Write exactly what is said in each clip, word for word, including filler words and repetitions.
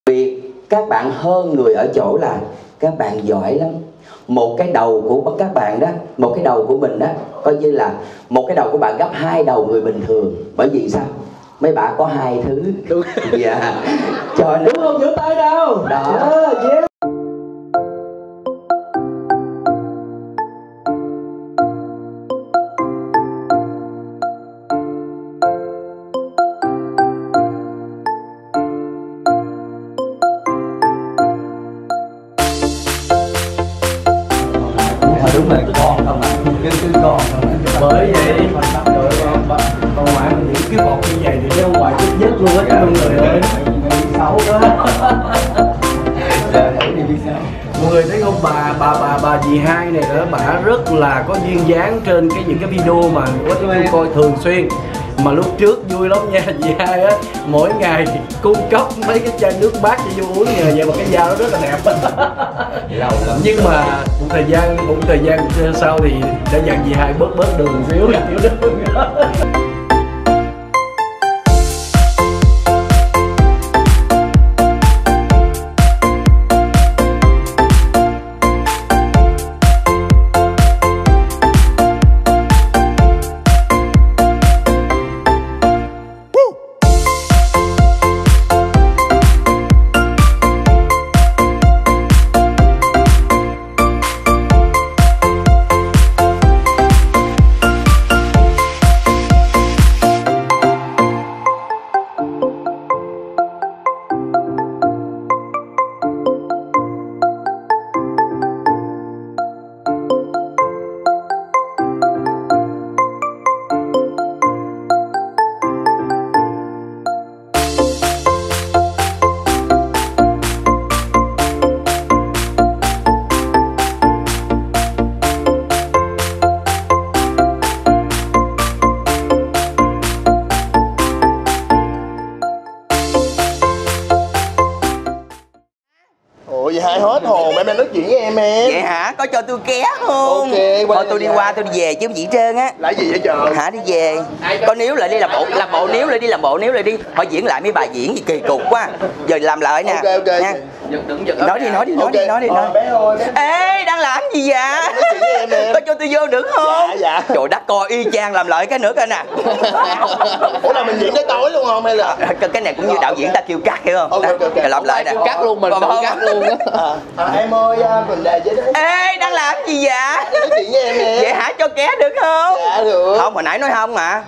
Việc các bạn hơn người ở chỗ là các bạn giỏi lắm. Một cái đầu của các bạn đó, một cái đầu của mình đó, coi như là một cái đầu của bạn gấp hai đầu người bình thường. Bởi vì sao? Mấy bà có hai thứ. Đúng. Dạ. Cho nên... đúng không? Giơ tay đâu. Đó. Yeah, yeah. Đúng là con không ạ, cứ cứ con không ạ. Bởi vậy mà sắp rồi bà bà ngoại mình những cái bột như vậy thì cái ông ngoại thích nhất luôn á các người ơi. Xấu đó. Đi đi sao? Mọi người thấy không, bà bà bà bà dì hai này đó, bà rất là có duyên dáng trên cái những cái video mà có tôi coi thường xuyên. Mà lúc trước vui lắm nha, dì hai á, mỗi ngày cung cấp mấy cái chai nước mát cho vô uống nhờ vậy mà cái da nó rất là đẹp. Lâu lắm. Nhưng mà một thời gian một thời gian sau thì đã dặn dì hai bớt bớt đường xíu xíu đường. Vậy hai hết hồn, em đang nói chuyện với em em. Vậy hả? Có cho tôi ké không? Ok, thôi tôi đi qua tôi đi về chứ không gì trơn á. Là gì vậy trời? Hả? Đi về. Có níu lại đi làm bộ, làm bộ níu lại đi, làm bộ níu lại đi. Thôi diễn lại mấy bài diễn gì kỳ cục quá. Giờ làm lại nè. Ok ok. Nha. Đừng giật. Nói đi, nói đi, nói okay. đi, nói đi, nói. Ờ, bé ơi, bé. Ê, đang làm gì vậy? Nói chuyện với em em. Có cho tôi vô được không? Dạ dạ. Trời đất, coi y chang làm lại cái nữa coi nè. Ủa là mình diễn tới tối luôn không hay là? Cái này cũng như đạo diễn ta kêu cắt hiểu không? Ok ok ok. Làm lại nè. Cắt luôn, mình tự cắt luôn á. À, à, em ơi, mình đề với đấy. Ê, đang làm gì vậy? Nói chuyện với em em. Vậy hả? Cho ké được không? Dạ được. Không, hồi nãy nói không mà.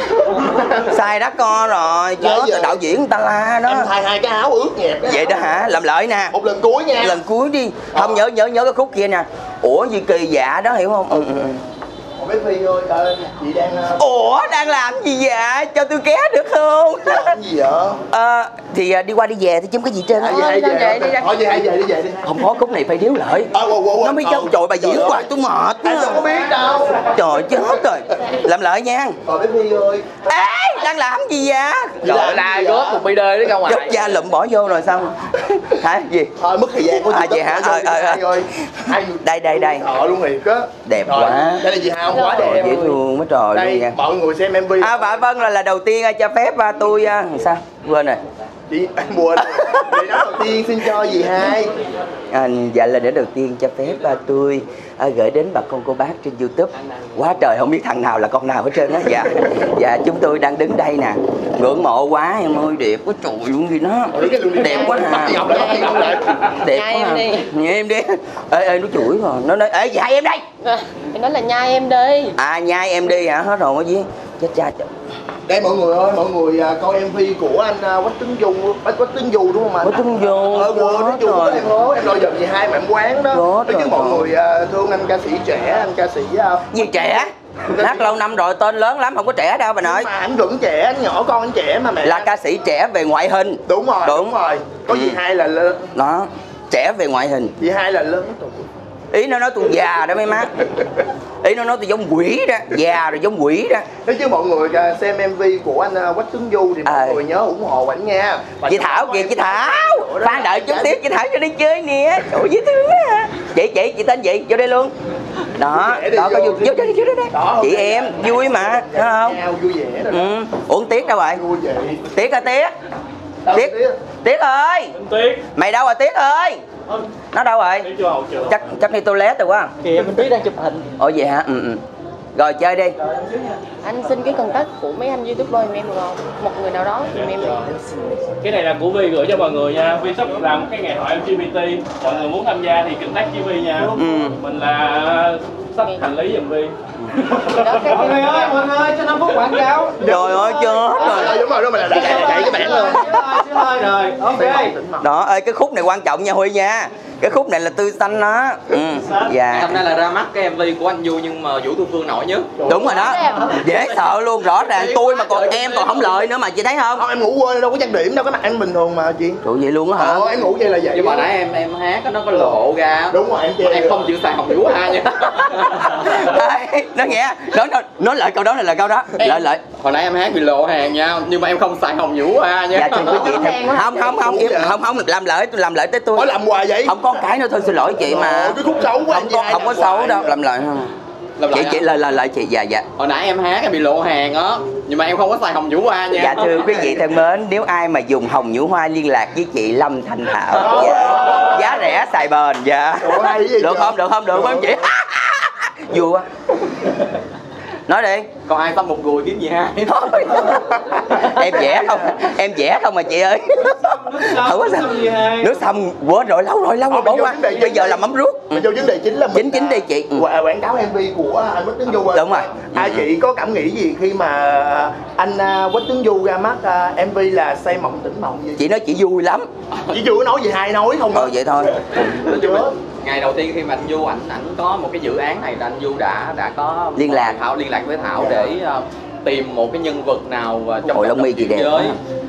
Sai đắt co rồi, chứ đạo diễn người ta la đó. Em thay hai cái áo ướt nhẹp đó. Vậy đó hả? Làm lại nè. Một lần cuối nha. Lần cuối đi. Không, nhớ nhớ nhớ cái khúc kia nè. Ủa gì kỳ dạ đó hiểu không? Ừ, ừ. Ủa bé Phi ơi, ờ, chị đang... Ủa đang làm gì vậy? Cho tôi ké được không? Làm gì vậy? Ờ, thì đi qua đi về thì chứ không có gì trên. À, về, về, về, đi ra. Thôi về, hay về đi về đi. Không có khúc này phải điếu lại. À, wow, wow, wow. Nó mới cho trời bà diễn hoài tôi mệt. Anh đâu có biết đâu. Trời chết rồi. Làm lại nha. Rồi bé Phi ơi. Ê, đang làm gì vậy? Trời la góp một video đấy ra ngoài. Dốc da lụm bỏ vô rồi xong. Hả? Gì? Thôi mất thời gian của chị. À vậy hả? Ờ ờ ờ. Đây đây đây. Thợ luôn thiệt á. Đẹp rồi, quá. Đây là gì Hào, quá đẹp. Dễ thương quá trời đây, luôn nha. Mọi người xem em vê. À bà Vân là, là đầu tiên cho phép tôi sao? Quên rồi. Chị anh quên. Để nói đầu tiên xin cho gì hai. À, dạ là để đầu tiên cho phép tôi à, gửi đến bà con cô bác trên YouTube. Quá trời không biết thằng nào là con nào hết trơn á. Dạ. Dạ chúng tôi đang đứng đây nè. Ngưỡng mộ quá em ơi, đẹp quá trời luôn gì nó. Đẹp quá hà. Đẹp quá hà. Nhai em đi. Ê ê nó chửi rồi. Nó nói ê dạy em đây. À, nó là nhai em đi. À nhai em đi hả? Hết rồi cái gì? Chết cha chết. Đây mọi người ơi, mọi người coi em vê của anh Quách Tuấn Du, Quách Quách Tuấn Du đúng không anh? Quách Tuấn Du. Ờ, Quách Tuấn Du em hố, em đôi giờ gì hai mà em quán đó. Có chứ mọi người thương anh ca sĩ trẻ, anh ca sĩ gì trẻ? Hát lâu năm rồi, tên lớn lắm, không có trẻ đâu bà nội. Mà anh vẫn trẻ, anh nhỏ con anh trẻ mà mẹ. Là ca sĩ trẻ về ngoại hình. Đúng rồi, đúng, đúng rồi. Có ừ. gì hai là lớn. Đó, trẻ về ngoại hình. Gì hai là lớn tuổi. Ý nó nói tôi già đó mấy má. Ý nó nói tôi giống quỷ đó, già rồi giống quỷ đó. Thế chứ mọi người xem em vê của anh Quách Tuấn Du thì mọi à. người nhớ ủng hộ ảnh nha. Và chị Thảo kìa, chị Thảo. Phan đợi chút xíu chị Thảo cho đi chơi nè. Trời dễ thương quá. Chị chị chị tên gì? Vô đây luôn. Đó, đó có vô vô đây vô đây. Chị em vui mà, thấy không? Vui vẻ rồi. Ừ. Ủa Tiết đâu rồi? Tiết hả Tiết? Tiết, Tiết ơi. Tiết. Mày đâu rồi Tiết ơi? Nó đâu rồi? Chắc chắc đi toilet rồi quá. Kìa mình Tiết đang chụp hình. Ồ vậy hả? Ừ ừ. Rồi chơi đi. Anh xin cái contact của mấy anh youtuber giùm em được không? Một người nào đó giùm em được. Cái này là của Vi gửi cho mọi người nha. Vi sắp làm cái ngày hội lờ giê bê tê. Mọi người muốn tham gia thì contact với Vi nha. Ừ. Mình là sắp hành lý giùm Vi. Mọi người ơi, mọi người ơi, cho năm phút quảng cáo. Trời ơi chết rồi. Đúng rồi, đúng rồi, đã chạy cái bản rồi. Xíu thôi rồi, ok. Đó ơi cái khúc này quan trọng nha Huy nha. Cái khúc này là tươi xanh đó. Ừ. Dạ. Hôm nay là ra mắt cái em vê của anh Du nhưng mà Vũ Thu Phương nổi nhất. Đúng rồi đó. Dễ sợ luôn, rõ ràng tôi mà còn em còn không lợi nữa mà chị thấy không? Không, em ngủ quên đâu có trang điểm đâu, cái mặt em bình thường mà chị. Trời vậy luôn á hả? Ờ, em ngủ vậy là vậy. Nhưng mà nãy em em hát nó có lộ ra. Đúng rồi, em che. Em không chịu xài hồng Vũ ha nha. Đây, nó nghe, nói nói nói lại câu đó này là câu đó. Lợi lợi. Hồi nãy em hát bị lộ hàng nha, nhưng mà em không xài hồng Vũ ha nha. Dạ thưa quý vị thêm. Không không không im không không làm lợi tôi làm lợi tới tôi. Ủa làm hoài vậy? Không có cái nữa thôi xin lỗi chị mà. Ờ, cái khúc xấu quá Không có không có xấu đâu, làm lợi không? Làm Chị lại chị hả? lời lời lợi chị dạ dạ. Hồi nãy em hát em bị lộ hàng á, nhưng mà em không có xài hồng Vũ hoa nha. Dạ thưa quý vị thân mến, nếu ai mà dùng hồng nhũ hoa liên lạc với chị Lâm Thanh Thảo. Dạ. Giá rẻ xài bền dạ. Ủa, hay gì Được trời? không? Được không? Được không chị? Vui quá. Nói đi. Còn ai xăm một gùi kiếm gì ha? Em vẽ không? Em vẽ không mà chị ơi. Không có sao. Nước sông quá rồi, lâu rồi, lâu rồi bỏ qua. Bây giờ là mắm ruốc. Mình vô vấn đề chính là mình Chính chính đi chị. Ừ. Quảng quảng cáo em vê của anh Quách Tuấn Du. Đúng rồi. À, chị có cảm nghĩ gì khi mà anh à, Quách Tuấn Du ra mắt à, em vê là say mộng tỉnh mộng gì? Chị nói chị vui lắm. Chị chưa có nói gì hay nói không? Ờ vậy thôi. Nói chung là ngày đầu tiên khi mà anh Du ảnh ảnh có một cái dự án này là anh Du đã đã có Liên lạc. Thảo liên lạc với Thảo để uh, tìm một cái nhân vật nào uh, trong Ôi, lông mi chuyển gì đẹp giới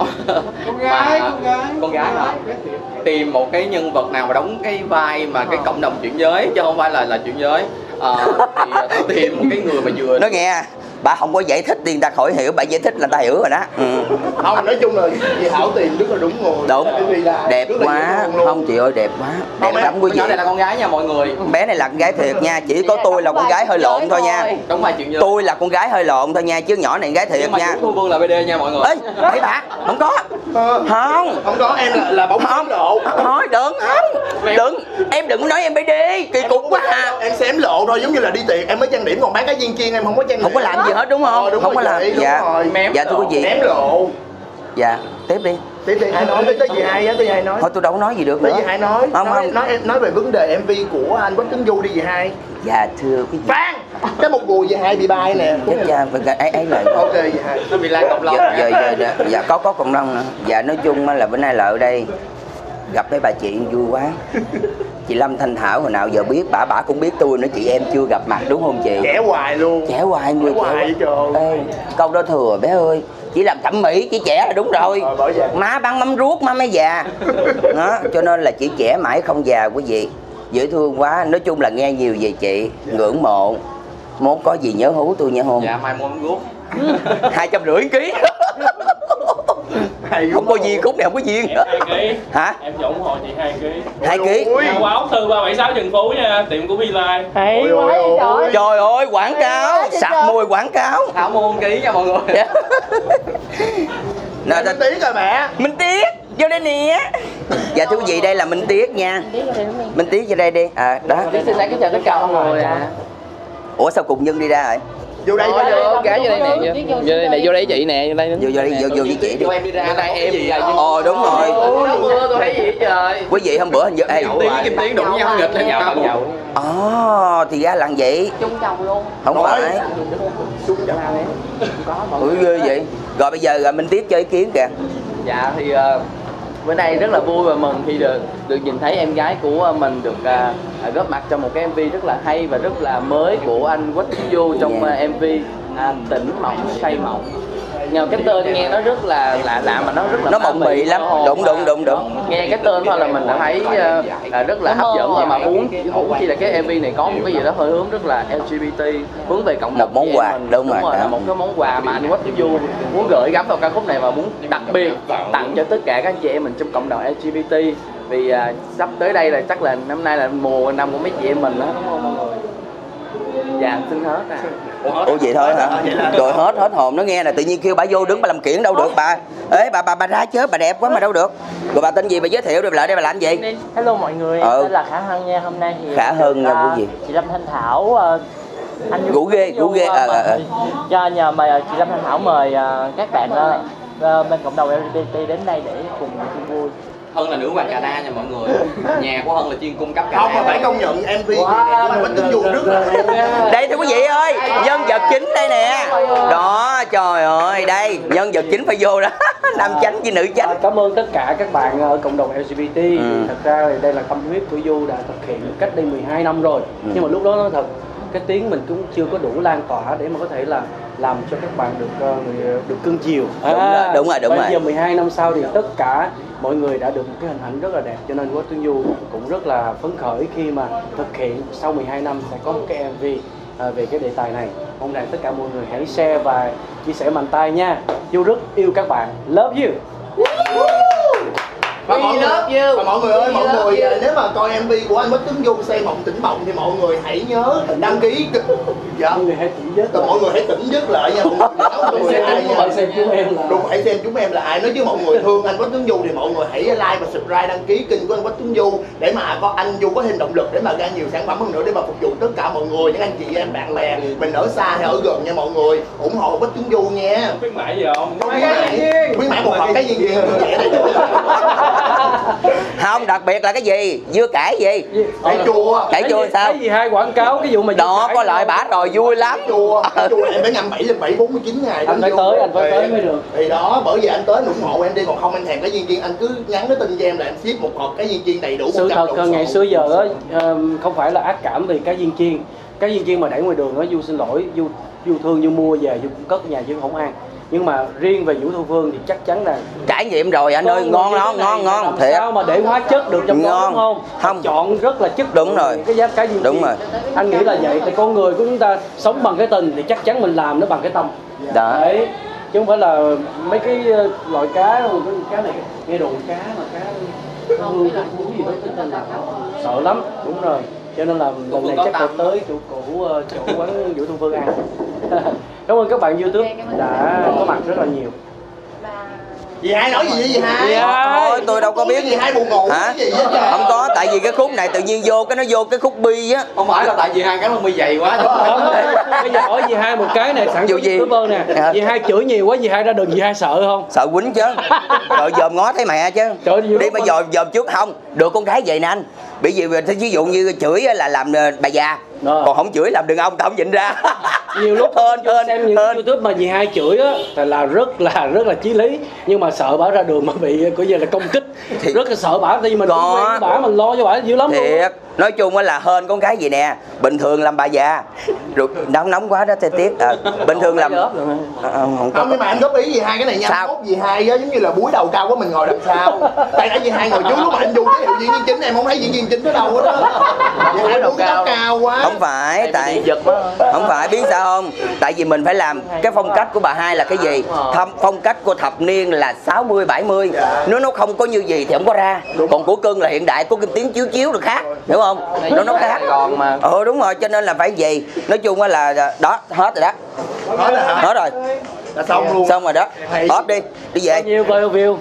Con gái, mà, con gái. con gái hả? Tìm một cái nhân vật nào mà đóng cái vai mà cái cộng đồng chuyển giới chứ không phải là là chuyển giới. Ờ, thì uh, Thảo tìm một cái người mà vừa Nói nghe, bà không có giải thích thì người ta khỏi hiểu, bà giải thích là người ta hiểu rồi đó. Ừ. Không, nói chung là chị Thảo tìm rất là đúng người. Đúng. Em vê là Đẹp rất là quá. dễ thương luôn. Không chị ơi đẹp quá. Đẹp Không, em- lắm quý con nhỏ vị. này là con gái nha mọi người. Bé này là con gái thiệt nha, chỉ có tôi là con gái hơi lộn thôi nha. Đóng vai chuyển giới. Tôi là con gái hơi lộn thôi nha, chứ nhỏ này con gái thiệt Nhưng mà nha. Vũ Thu Phương là bê đê nha mọi người. Ê, mấy bà, không có. Ờ, Không. không có, em là là bóng Không. lộ. Thôi đừng, không. Đừng, em đừng nói em bê đê, kỳ cục quá à. Em xem lộ thôi, giống như là đi tiệc em mới trang điểm, còn bán cái viên chiên em không có trang điểm. Không có làm gì hết đúng không? Ờ, đúng Không rồi có làm. chị, đúng Dạ. rồi. Mém Dạ thưa quý vị. Em lộ. Dạ, tiếp đi. Tiếp đi, ai nói tới tới gì hay á, tới gì hay nói. Thôi tôi đâu có nói gì được Tới nữa. gì hay nói. Không, nói, không. nói em nói về vấn đề em vê của anh Quách Tuấn Du đi gì hay. Dạ thưa quý vị. Phan, cái một gùi gì hay bị bay nè. Chết cha, ấy ấy là. Ok gì hay. Nó bị lan cộng lông. Dạ, dạ, dạ, dạ, dạ có có cộng đồng nữa. Dạ nói chung á là bữa nay là ở đây gặp mấy bà chị vui quá. Chị Lâm Thanh Thảo hồi nào giờ biết, bả bả cũng biết tôi nữa, chị em chưa gặp mặt đúng không chị? Trẻ hoài luôn. Trẻ hoài người Trẻ hoài vậy trời. Ê, câu đó thừa bé ơi, chỉ làm thẩm mỹ chỉ trẻ là đúng rồi. Ờ, bởi vậy. Má bán mắm ruốc má mới già. Đó, cho nên là chị trẻ mãi không già quý vị. Dễ thương quá, nói chung là nghe nhiều về chị, ngưỡng mộ. Mốt có gì nhớ hú tôi nha hôn. Dạ mai mua mắm ruốc. Hai trăm rưỡi ký. Hay Không có duyên, khúc này không có duyên. Em hai ký. Hả? Em cho ủng hộ chị hai ký. Hai ký. Ôi. Qua ốc thư ba bảy sáu Trần Phú nha, tiệm của Vi Live. Hay Ôi, quá ôi, vậy ôi. trời. Trời ơi, quảng cáo, Trời sặc ơi. mùi quảng cáo. Thảo mua một ký nha mọi người. Dạ. Nè, Tên tiếng rồi mẹ. Minh Tiết, vô đây nè. Dạ thưa quý vị, đây là Minh Tiết nha. Đi vô đây đúng không? Minh Tiết vô đây đi. À, đó. Xin chào tất cả mọi người ạ. Ủa sao cùng Nhân đi ra rồi? Vô đây Vô vô. vô gái vô đây nè, vô vô đây nè, vô đây chị nè, vô đây. Vô vô đi, vô vô với chị đi. Vô em đi ra đây em gì vậy? Ồ đúng rồi. Nó mưa tôi thấy gì vậy trời. Quý vị hôm bữa hình như ê. Kim Tiến Kim Tiến đụng nhau nghịch lên nhau. Ồ, thì ra là vậy. Chung chồng luôn. Không phải. Ủa ghê vậy. Rồi bây giờ rồi Minh Tiết cho ý kiến kìa. Dạ thì uh, bữa nay rất là vui và mừng khi được được nhìn thấy em gái của mình được uh, góp mặt trong một cái em vê rất là hay và rất là mới của anh Quách Tuấn Du trong uh, em vê uh, Tỉnh Mộng Say Mộng. Nhờ cái tên nghe nó rất là lạ lạ mà nó rất là Nó ma mộng mị, mị lắm. nó hồn Đúng, mà. đúng, đúng, đúng. Nghe cái tên thôi là mình đã thấy uh, uh, rất là hấp dẫn rồi, mà muốn muốn khi là cái em vê này có một cái gì đó hơi hướng rất là lờ giê bê tê, hướng về cộng đồng Một món chị em quà, mình. đúng Đúng rồi, rồi, đó. là một cái món quà mà anh Quách Tuấn Du muốn gửi gắm vào ca khúc này và muốn đặc biệt tặng cho tất cả các chị em mình trong cộng đồng lờ giê bê tê. Vì à, sắp tới đây là chắc là năm nay là mùa năm của mấy chị em mình đó, đúng không mọi người? Dạ xin hết à. Ủa vậy thôi hả? Rồi hết hết hồn nó nghe là tự nhiên kêu bà vô đứng bà làm kiển đâu được bà. Ê bà bà bà ra chớ, bà đẹp quá mà đâu được. Rồi bà tên gì, bà giới thiệu đi, bà lại đây bà làm gì? Hello mọi người, em Ừ. tên là Khả Hân nha. Hôm nay thì Khả Hân nha, uh, cái gì? chị Lâm Thanh Thảo uh, anh Ngủ ghê, ngủ ghê, uh, à, à, à. cho nhờ mời chị Lâm Thanh Thảo mời uh, các bạn uh, uh, bên cộng đồng lờ giê bê tê đến đây để cùng chung vui. Hân là nữ hoàng cà đa nha mọi người. Nhà của Hân là chuyên cung cấp cà Không, đa. mà phải công nhận em vê wow, của anh Quách Tuấn Du rất là Đây thưa quý vị ơi, nhân vật chính đây nè. Đó, trời ơi, đây, nhân vật chính phải vô đó. Nam chánh với nữ chánh. Cảm ơn tất cả các bạn ở cộng đồng lờ giê bê tê. Ừ. Thật ra thì đây là tâm huyết của Du đã thực hiện cách đây mười hai năm rồi. Ừ. Nhưng mà lúc đó nói thật, cái tiếng mình cũng chưa có đủ lan tỏa để mà có thể là làm cho các bạn được uh, người, được cưng chiều. Đúng rồi, đúng rồi, đúng bây rồi. giờ mười hai năm sau thì tất cả mọi người đã được một cái hình ảnh rất là đẹp, cho nên Quách Tuấn Du cũng rất là phấn khởi khi mà thực hiện sau mười hai năm sẽ có một cái em vê à, về cái đề tài này. Mong rằng tất cả mọi người hãy share và chia sẻ mạnh tay nha. Du rất yêu các bạn. Love you. Và mọi, người, và mọi người ơi, mọi người nếu mà coi em vê của anh Quách Tuấn Du Say Mộng Tỉnh Mộng thì mọi người hãy nhớ đăng ký. Dạ. Mọi người hãy tỉnh giấc. Mọi người hãy tỉnh giấc lại nha. Mọi người ai nha. Hãy xem chúng em là Đúng, hãy xem chúng em là ai. Nói chứ mọi người thương anh Quách Tuấn Du thì mọi người hãy like và subscribe, đăng ký kênh của anh Quách Tuấn Du để mà có anh Du có thêm động lực để mà ra nhiều sản phẩm hơn nữa để mà phục vụ tất cả mọi người, những anh chị em bạn bè mình ở xa hay ở gần nha mọi người. Ủng hộ Quách Tuấn Du nha. Khuyến mãi gì không? Khuyến mãi, khuyến mãi một hộp cái gì gì Không, đặc biệt là cái gì? Dưa cải gì? cải chua. Cải chua sao? Cái gì hai quảng cáo cái vụ mà Đó, có lợi bả rồi, vui lắm. Chua, chua em phải ngâm bảy lên bảy bốn mươi chín ngày. Anh phải tới, anh phải tới mới được. Thì đó, bởi vì anh tới ủng hộ em đi, còn không anh thèm cái viên chiên anh cứ nhắn cái tin cho em là em ship một hộp cái viên chiên đầy đủ. Sự thật là ngày xưa giờ á, không phải là ác cảm vì cái viên chiên, cái viên chiên mà để ngoài đường đó, Du xin lỗi, Du Du thương Du mua về Du cũng cất nhà chứ không ăn. Nhưng mà riêng về Vũ Thu Phương thì chắc chắn là Trải nghiệm rồi anh ơi, ngon lắm, ngon ngon làm thiệt. sao mà để hóa chất được trong đó Ngon. đúng không? Không. Chọn rất là chất Đúng rồi. cái giá cái viên Đúng chiên. rồi. Anh nghĩ là vậy, thì con người của chúng ta sống bằng cái tình thì chắc chắn mình làm nó bằng cái tâm. Đó. Đấy, chứ không phải là mấy cái uh, loại cá, cái cá này nghe đồn cá mà cá hương cá cú gì đó tính là sợ lắm, đúng rồi. Cho nên là lần này chắc phải tới chỗ cũ, uh, chỗ quán Vũ Thu Phương ăn. Cảm ơn các bạn YouTube đã có mặt rất là nhiều. Dì hai nói gì vậy dì hai? Dì hai. Thôi tôi đâu có biết. Dì hai buồn ngủ Hả? cái gì hết trời. Không có, tại vì cái khúc này tự nhiên vô cái nó vô cái khúc bi á. Không phải là tại vì hai cái lông mi dày quá. Bây giờ hỏi dì hai một cái này, sẵn Dù gì? YouTuber nè. Dạ. Dì hai chửi nhiều quá, dì hai ra đường dì hai sợ không? Sợ quýnh chứ. Rồi dòm ngó thấy mẹ chứ. Trời ơi, Đi mà dòm dòm trước không. Được con gái vậy nè anh. Bởi vì ví dụ như chửi là làm bà già. Rồi. Còn không chửi làm đàn ông tao không nhịn ra. Nhiều lúc hên vô hên xem những hên. YouTube mà dì hai chửi á thì là rất là rất là chí lý, nhưng mà sợ bả ra đường mà bị coi như là công kích Thì- rất là sợ bả, thì mình Có. cũng quen với bả, mình lo cho bả dữ lắm luôn á. Thiệt, nói chung á là hên con gái gì nè. Bình thường làm bà già rồi nóng nóng quá đó thời tiết à, bình thường làm à, không có. Không, nhưng mà anh góp ý gì hai cái này nha. Sao? Mốt gì hai á giống như là búi đầu cao quá mình ngồi đằng sau. Tại nãy gì hai ngồi trước lúc mà anh Du giới thiệu diễn viên chính em không thấy diễn viên chính ở đâu hết á. Dì hai búi cao cao quá. Không phải tại giật quá. không phải biết sao không, tại vì mình phải làm cái phong cách của bà hai là cái gì, thâm phong cách của thập niên là sáu mươi bảy mươi, nếu nó không có như gì thì không có ra. Còn của Cưng là hiện đại, có cái tiếng chiếu chiếu được khác, hiểu không, nó nó khác. Còn mà Ừ đúng rồi, cho nên là phải gì, nói chung á là đó hết rồi đó, Hết rồi hả? hết rồi, Là xong luôn. xong rồi đó, off đi đi về. Bao nhiêu view view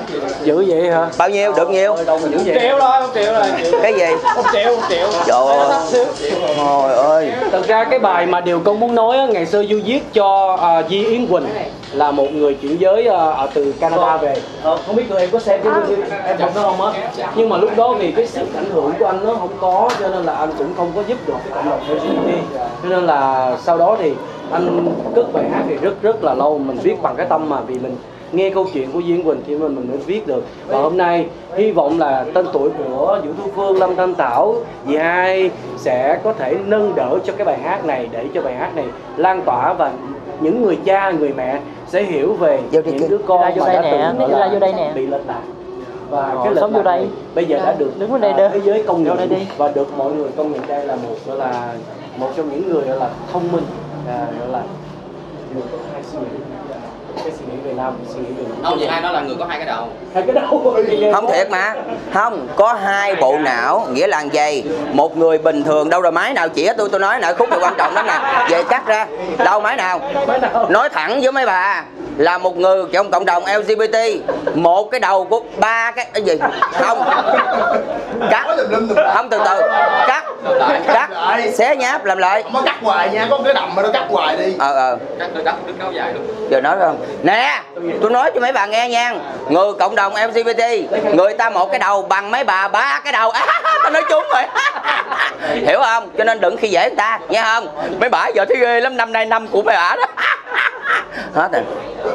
dữ vậy hả? Bao nhiêu được nhiêu? Đâu mà dữ vậy? Triệu thôi, một triệu rồi. Cái gì? Một triệu, một triệu. Trời ơi, trời ơi. Thật ra cái bài mà điều con muốn nói á, ngày xưa Du viết cho uh, Di Yến Quỳnh là một người chuyển giới uh, ở từ Canada về. Ờ, không biết tụi em có xem cái video em đọc nó không á? Nhưng mà lúc đó vì cái sự ảnh hưởng của anh nó không có, cho nên là anh cũng không có giúp được cái cộng đồng lờ giê bê tê. Cho nên là sau đó thì anh cất bài hát thì rất rất là lâu, mình viết bằng cái tâm mà vì mình nghe câu chuyện của Di Yến Quỳnh thì mình mình mới viết được. Và hôm nay hy vọng là tên tuổi của Vũ Thu Phương, Lâm Thanh Thảo, dì hai sẽ có thể nâng đỡ cho cái bài hát này, để cho bài hát này lan tỏa và những người cha, người mẹ sẽ hiểu về Vô đi những kìa. đứa con Ra vô mà đây đã nè, từng gọi ra là vô đây nè. bị lệch lạc. Và Ờ, cái lệch sống vô lạc đây. này bây giờ đã được Đứng bên đây à, đơn. thế giới công Vô nhận đây đi. và được mọi người công nhận đây là một gọi là một trong những người gọi là thông minh, à, gọi là người có hai suy nghĩ. cái suy nghĩ về nam, suy nghĩ về nữ. Không, chị hai đó là người có hai cái đầu. Hai cái đầu. Không thiệt mà. Không, có hai bộ não, nghĩa là gì? Một người bình thường đâu rồi máy nào chỉ tôi tôi nói nè, khúc này quan trọng lắm nè. Về cắt ra. Đâu máy nào? Nói thẳng với mấy bà là một người trong cộng đồng lờ giê bê tê, một cái đầu của ba cái cái gì? Không. Cắt. Không, từ từ. Cắt. Cắt. Xé nháp làm lại. Không có cắt hoài nha, có cái đầm mà nó cắt hoài đi. Ờ ờ. Cắt đứt đứt kéo dài luôn. Giờ nói không? Nè, tôi nói cho mấy bà nghe nha. Người cộng đồng lờ giê bê tê, người ta một cái đầu bằng mấy bà ba cái đầu. À, tao nói trúng rồi. Hiểu không? Cho nên đừng khi dễ người ta, nghe không? Mấy bà giờ thấy ghê lắm, năm nay năm của mấy bà đó. Hết rồi.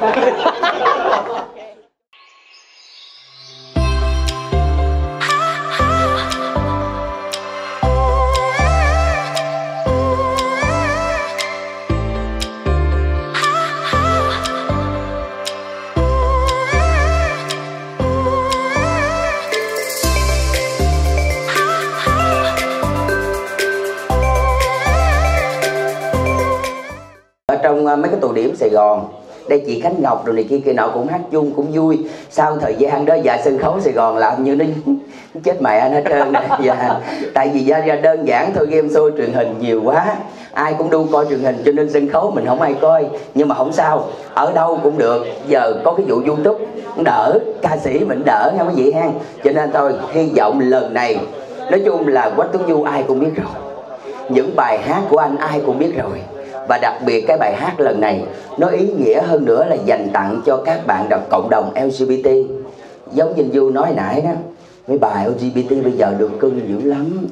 Trong mấy cái tụ điểm Sài Gòn, đây chị Khánh Ngọc rồi này kia kia nọ cũng hát chung cũng vui. Sau thời gian đó dạ sân khấu Sài Gòn làm như nó chết mẹ anh hết trơn. Dạ. Tại vì ra ra đơn giản thôi, game show truyền hình nhiều quá, ai cũng đu coi truyền hình cho nên sân khấu mình không ai coi. Nhưng mà không sao, ở đâu cũng được. Giờ có cái vụ YouTube đỡ, ca sĩ mình đỡ nha quý vị ha. Cho nên thôi hy vọng lần này, nói chung là Quách Tuấn Du ai cũng biết rồi, những bài hát của anh ai cũng biết rồi. Và đặc biệt cái bài hát lần này nó ý nghĩa hơn nữa là dành tặng cho các bạn đọc cộng đồng lờ giê bê tê. Giống như Du nói nãy đó, mấy bài lờ giê bê tê bây giờ được cưng dữ lắm.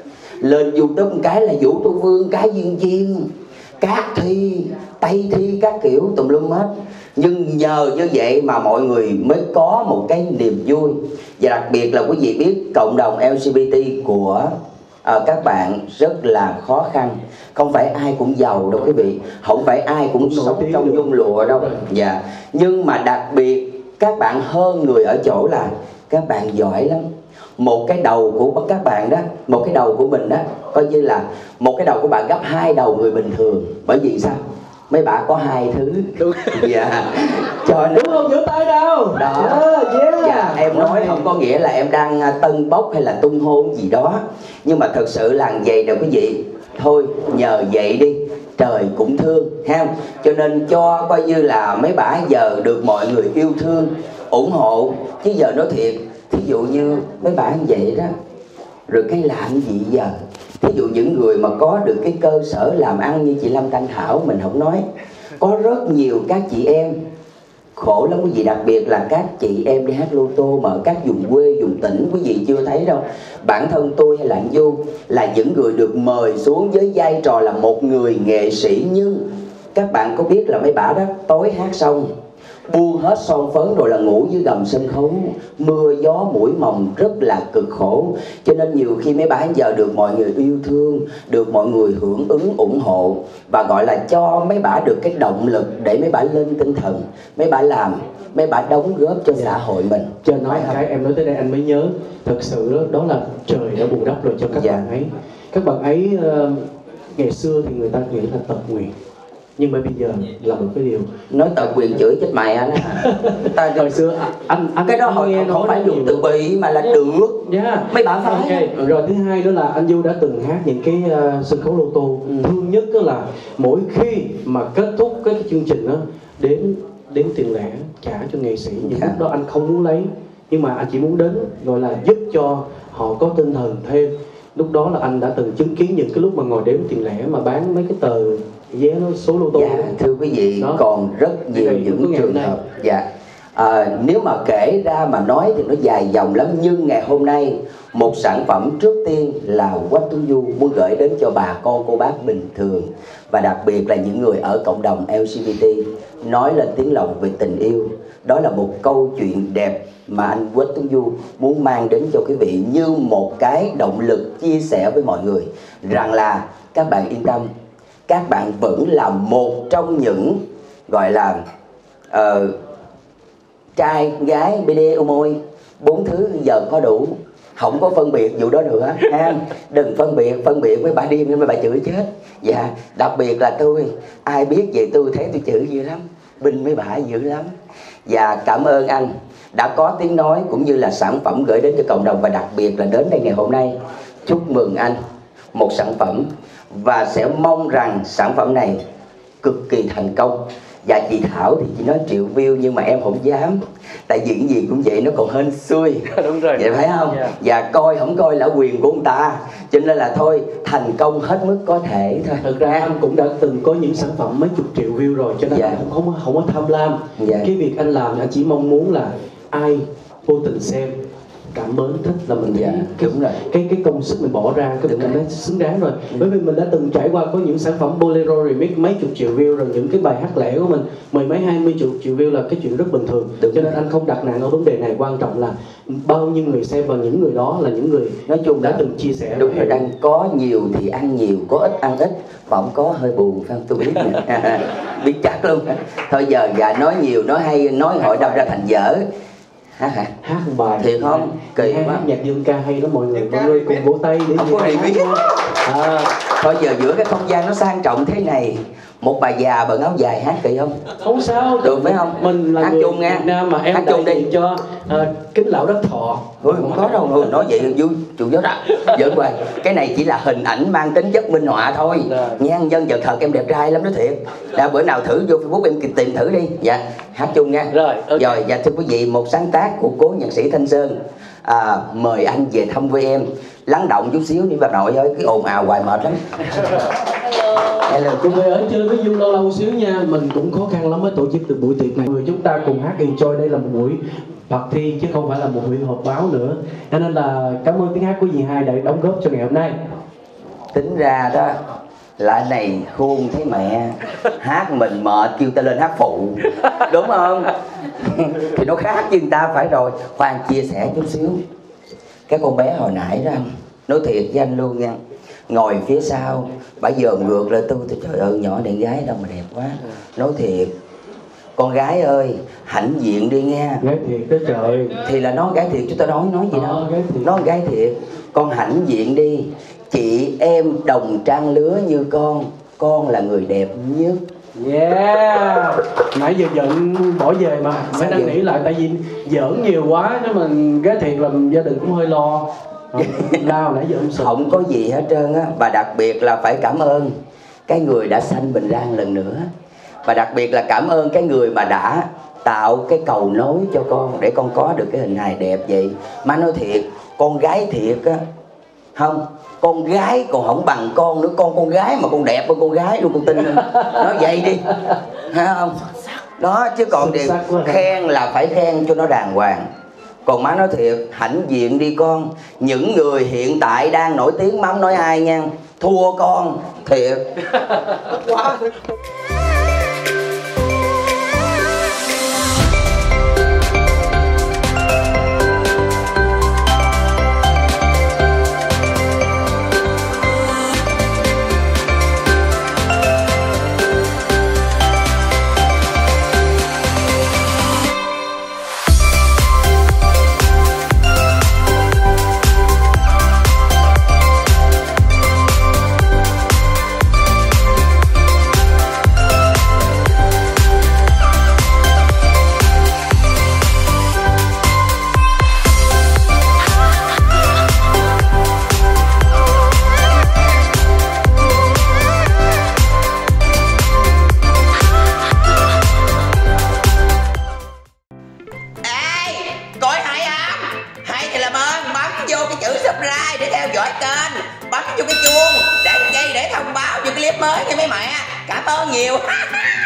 Lên YouTube một cái là Vũ Thu Phương, cái Duyên Duyên, Cát Thi, Tây Thi, các kiểu tùm lum hết. Nhưng nhờ như vậy mà mọi người mới có một cái niềm vui. Và đặc biệt là quý vị biết cộng đồng lờ giê bê tê của À, các bạn rất là khó khăn. Không phải ai cũng giàu đâu quý vị, không phải ai cũng sống trong nhung lụa đâu. Dạ. Nhưng mà đặc biệt các bạn hơn người ở chỗ là các bạn giỏi lắm. Một cái đầu của các bạn đó, một cái đầu của mình đó, coi như là một cái đầu của bạn gấp hai đầu người bình thường. Bởi vì sao? Mấy bà có hai thứ. Đúng. Dạ. Cho nên... Đúng không? Vỗ tay đâu. Đó. Yeah, yeah. Dạ, em nói không có nghĩa là em đang tân bốc hay là tung hôn gì đó. Nhưng mà thật sự là vậy nè quý vị. Thôi nhờ vậy đi, trời cũng thương ha. Cho nên cho coi như là mấy bả giờ được mọi người yêu thương, ủng hộ. Chứ giờ nói thiệt, thí dụ như mấy bả như vậy đó, rồi cái làm gì giờ? Thí dụ những người mà có được cái cơ sở làm ăn như chị Lâm Thanh Thảo, mình không nói, có rất nhiều các chị em khổ lắm quý vị. Đặc biệt là các chị em đi hát lô tô mà ở các vùng quê, vùng tỉnh, quý vị chưa thấy đâu. Bản thân tôi hay là anh Du là những người được mời xuống với vai trò là một người nghệ sĩ. Nhưng các bạn có biết là mấy bả đó tối hát xong buông hết son phấn rồi là ngủ dưới gầm sân khấu, mưa gió mũi mồng, rất là cực khổ. Cho nên nhiều khi mấy bả giờ được mọi người yêu thương, được mọi người hưởng ứng ủng hộ, và gọi là cho mấy bả được cái động lực để mấy bả lên tinh thần, mấy bả làm, mấy bả đóng góp cho xã hội mình. Cho nói cái em nói tới đây anh mới nhớ, thật sự đó, đó là trời đã bù đắp rồi cho các dạ. bạn ấy. Các bạn ấy uh, ngày xưa thì người ta nghĩ là tật nguyền, nhưng mà bây giờ là một cái điều nói tật quyền chửi chết mày anh. Ta hồi xưa anh anh cái đó hồi không, không phải dùng từ bị mà là được. Yeah. Mấy bạn phải. Okay. Rồi thứ hai đó là anh Du đã từng hát những cái uh, sân khấu lô tô. Ừ. Thương nhất đó là mỗi khi mà kết thúc cái, cái chương trình đó, đến đến tiền lẻ trả cho nghệ sĩ. Những yeah. lúc đó anh không muốn lấy, nhưng mà anh chỉ muốn đến gọi là giúp cho họ có tinh thần thêm. Lúc đó là anh đã từng chứng kiến những cái lúc mà ngồi đếm tiền lẻ mà bán mấy cái tờ vé nó số lô tô. Dạ, thưa quý vị, đó. Còn rất nhiều những trường hợp. Dạ. À, nếu mà kể ra mà nói thì nó dài dòng lắm. Nhưng ngày hôm nay một sản phẩm trước tiên là Quách Tuấn Du muốn gửi đến cho bà con cô bác bình thường, và đặc biệt là những người ở cộng đồng lờ giê bê tê, nói lên tiếng lòng về tình yêu. Đó là một câu chuyện đẹp mà anh Quách Tuấn Du muốn mang đến cho quý vị như một cái động lực chia sẻ với mọi người rằng là các bạn yên tâm, các bạn vẫn là một trong những gọi là uh, trai, gái, bê đê, ô môi, bốn thứ giờ có đủ, không có phân biệt vụ đó nữa ha. Đừng phân biệt, phân biệt với bà điên nên bà chửi chết. Dạ, đặc biệt là tôi, ai biết về tôi thấy tôi chửi dữ lắm. binh mấy bả dữ lắm. Và cảm ơn anh đã có tiếng nói cũng như là sản phẩm gửi đến cho cộng đồng, và đặc biệt là đến đây ngày hôm nay. Chúc mừng anh một sản phẩm, và sẽ mong rằng sản phẩm này cực kỳ thành công. Và chị Thảo thì chị nói triệu view, nhưng mà em không dám, tại vì cái gì cũng vậy, nó còn hên xui. Đúng rồi. Vậy phải không? Yeah. Và coi không coi là quyền của ông ta, cho nên là thôi thành công hết mức có thể thôi. Thực ra anh cũng đã từng có những sản phẩm mấy chục triệu view rồi, cho nên Dạ. anh cũng không không có tham lam. Dạ. Cái việc anh làm anh chỉ mong muốn là ai vô tình xem cảm mến thích là mình Dạ, cái, đúng rồi. cái cái công sức mình bỏ ra cái Đúng mình rồi. nó xứng đáng rồi. Bởi vì mình đã từng trải qua có những sản phẩm Bolero remix mấy chục triệu view rồi, những cái bài hát lẻ của mình mười mấy hai mươi triệu triệu view là cái chuyện rất bình thường. Đúng cho nên rồi. anh không đặt nặng ở vấn đề này, quan trọng là bao nhiêu người xem, và những người đó là những người Nói chung đã là từng chia sẻ. đúng rồi, đang có nhiều thì ăn nhiều, có ít ăn ít, mà không có hơi buồn phải không? Tôi biết nè. Biết chắc luôn. Thôi giờ gà nói nhiều nói hay, nói hội đâm ra thành dở. Hát hả? Hát một bài Thiệt không? Kỳ hát quá. nhạc dân ca hay lắm mọi người, mọi người cùng vỗ tay để Không nghe có hát review. nha. À, Thôi giờ giữa cái không gian nó sang trọng thế này, một bà già bận áo dài hát kỳ không? không sao, Được phải không? mình là Hát người chung nha. Việt Nam mà em Hát đại chung đi. diện cho à, kính lão đất thọ. Ôi không có đâu, ừ, nói vậy vui chủ yếu đó. Giỡn hoài. Cái này chỉ là hình ảnh mang tính chất minh họa thôi. Rồi. Nhan dân giờ thật em đẹp trai lắm đó thiệt. Đã bữa nào thử vô Facebook em tìm thử đi. Dạ, hát chung nha. Rồi, ok. Rồi, dạ thưa quý vị, một sáng tác của cố nhạc sĩ Thanh Sơn. À, mời anh về thăm với em. Lắng động chút xíu đi bà nội ơi, cái ồn ào hoài mệt lắm. Hello. Cùng về ở chơi với Du lâu lâu xíu nha. Mình cũng khó khăn lắm mới tổ chức được buổi tiệc này. Người chúng ta cùng hát enjoy, đây là một buổi party chứ không phải là một buổi họp báo nữa. Cho nên là cảm ơn tiếng hát của dì Hai đã đóng góp cho ngày hôm nay. Tính ra đó là anh này hôn thấy mẹ, hát mình mệt kêu ta lên hát phụ, đúng không? Thì nó khác với người ta phải rồi. Khoan chia sẻ chút xíu. Cái con bé hồi nãy đó, nói thiệt với anh luôn nha, ngồi phía sau bà giờ ngược lại tôi, tôi trời ơi nhỏ này gái đâu mà đẹp quá. Nói thiệt, con gái ơi hãnh diện đi nghe. Gái thiệt đó trời. Thì là nó gái thiệt chứ tao nói nói gì đâu. Ờ, gái thiệt. Nó gái thiệt. Con hãnh diện đi. Chị em đồng trang lứa như con, con là người đẹp nhất. Yeah. Nãy giờ giận bỏ về mà Sao phải năn vậy? nỉ lại, tại vì giỡn nhiều quá chứ mình gái thiệt làm gia đình cũng hơi lo. Lao nãy giờ ông sụp. Không có gì hết trơn á. Và đặc biệt là phải cảm ơn cái người đã sanh mình ra một lần nữa. Và đặc biệt là cảm ơn cái người mà đã tạo cái cầu nối cho con để con có được cái hình hài đẹp vậy. Má nói thiệt, con gái thiệt á, không, con gái còn không bằng con nữa. Con con gái mà con đẹp hơn con gái luôn, con tin không? Nói vậy đi, thấy không? Đó, chứ còn điều khen là phải khen cho nó đàng hoàng. Còn má nói thiệt, hãnh diện đi con. Những người hiện tại đang nổi tiếng mắm nói ai nha, thua con thiệt. Quá. Coi hay không? Hay thì làm ơn bấm vô cái chữ subscribe để theo dõi kênh, bấm vô cái chuông để dây để thông báo cho cái clip mới nha mấy mẹ. Cảm ơn nhiều.